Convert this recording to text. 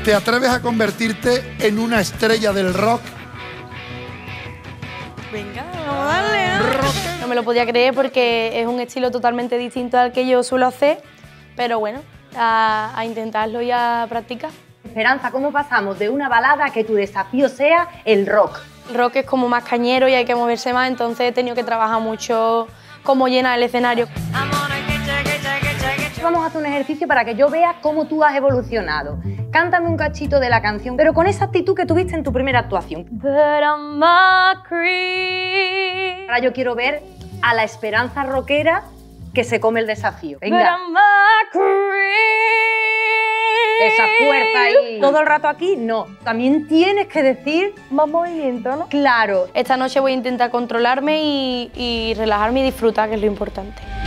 ¿Te atreves a convertirte en una estrella del rock? Venga, vamos a darle, ¿no? No me lo podía creer porque es un estilo totalmente distinto al que yo suelo hacer, pero bueno, a intentarlo y a practicar. Esperanza, ¿cómo pasamos de una balada a que tu desafío sea el rock? El rock es como más cañero y hay que moverse más, entonces he tenido que trabajar mucho cómo llenar el escenario. Vamos a hacer un ejercicio para que yo vea cómo tú has evolucionado. Cántame un cachito de la canción, pero con esa actitud que tuviste en tu primera actuación. Ahora yo quiero ver a la Esperanza rockera que se come el desafío. Venga. Esa fuerza ahí. Todo el rato aquí, no. También tienes que decir Más movimiento, ¿no? claro. Esta noche voy a intentar controlarme y relajarme y disfrutar, que es lo importante.